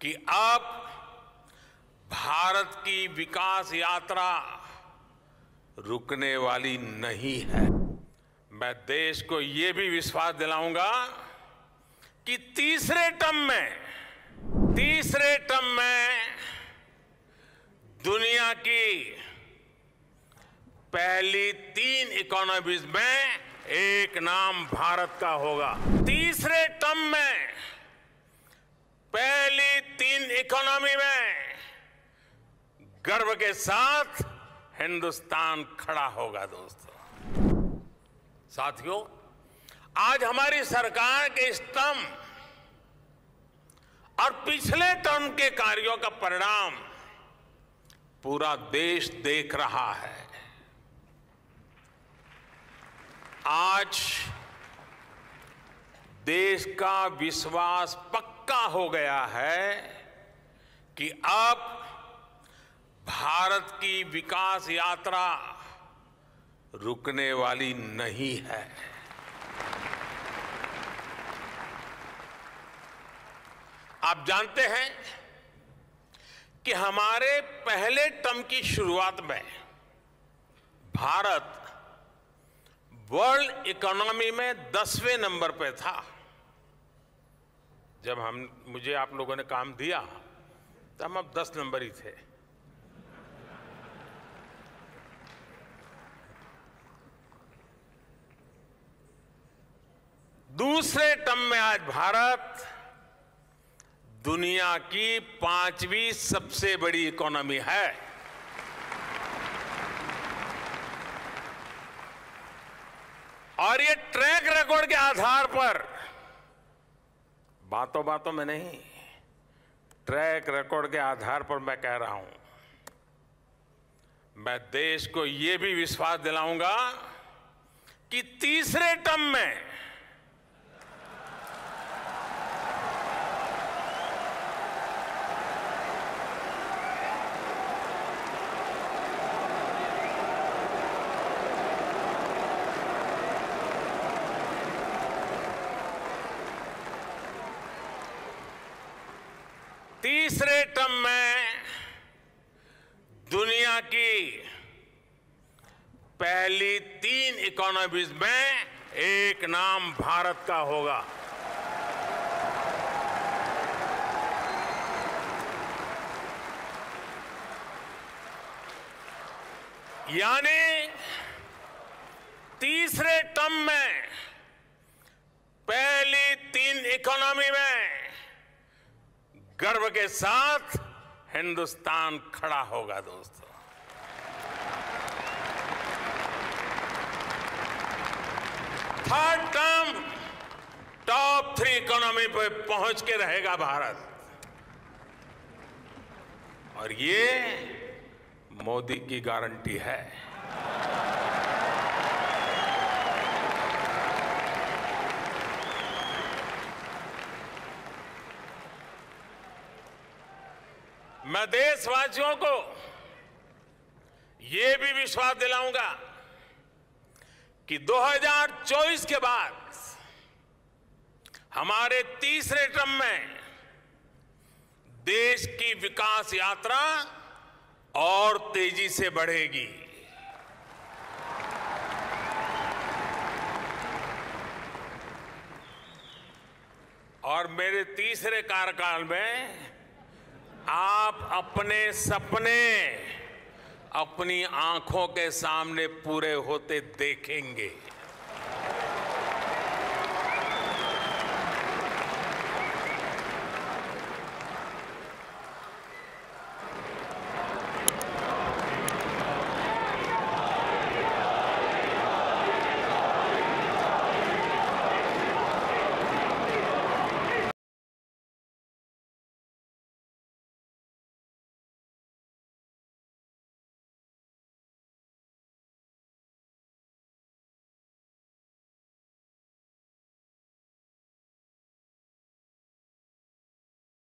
कि अब भारत की विकास यात्रा रुकने वाली नहीं है। मैं देश को ये भी विश्वास दिलाऊंगा कि तीसरे टर्म में दुनिया की पहली 3 इकोनॉमीज में एक नाम भारत का होगा। तीसरे टर्म में पहली 3 इकोनॉमी में गर्व के साथ हिंदुस्तान खड़ा होगा। दोस्तों, साथियों, आज हमारी सरकार के स्तंभ और पिछले टर्म के कार्यों का परिणाम पूरा देश देख रहा है। आज देश का विश्वास पक्का हो गया है कि अब भारत की विकास यात्रा रुकने वाली नहीं है। आप जानते हैं कि हमारे पहले टर्म की शुरुआत में भारत वर्ल्ड इकोनॉमी में 10वें नंबर पे था। जब मुझे आप लोगों ने काम दिया तो हम अब 10 नंबर ही थे। दूसरे टर्म में आज भारत दुनिया की 5वीं सबसे बड़ी इकोनॉमी है। और ये ट्रैक रिकॉर्ड के आधार पर, बातों बातों में नहीं, ट्रैक रिकॉर्ड के आधार पर मैं कह रहा हूं, मैं देश को ये भी विश्वास दिलाऊंगा कि तीसरे टर्म में दुनिया की पहली 3 इकोनॉमीज में एक नाम भारत का होगा। यानी तीसरे टर्म में पहली 3 इकोनॉमी में गर्व के साथ हिंदुस्तान खड़ा होगा। दोस्तों, थर्ड टर्म टॉप 3 इकोनॉमी पे पहुंच के रहेगा भारत। और ये मोदी की गारंटी है। मैं देशवासियों को ये भी विश्वास दिलाऊंगा कि 2024 के बाद हमारे तीसरे टर्म में देश की विकास यात्रा और तेजी से बढ़ेगी। और मेरे तीसरे कार्यकाल में आप अपने सपने अपनी आंखों के सामने पूरे होते देखेंगे।